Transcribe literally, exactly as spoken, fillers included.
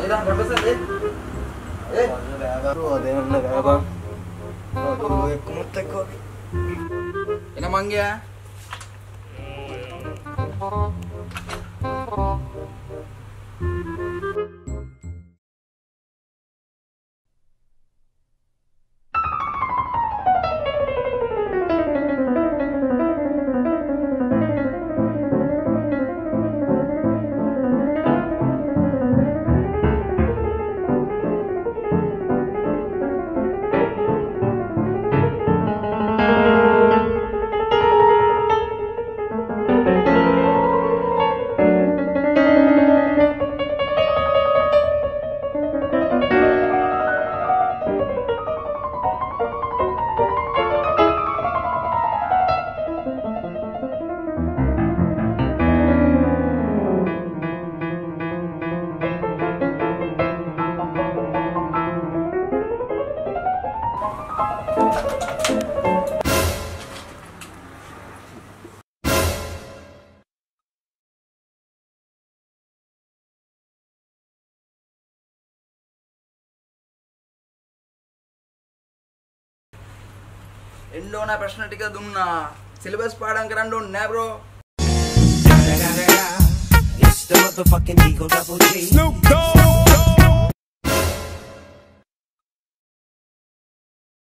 එදා ප්‍රොෆෙසර් ඒ ඒ බෑබරෝ දෙන්න බෑබන් ඔය කොමත් එක්ක එන මං ගියා එන්න ප්‍රශ්න ටික දුන්නා සිලබස් පාඩම් කරන්න ඕනේ නෑ bro It's the motherfucking Eagle Double G. Snoop Dogg.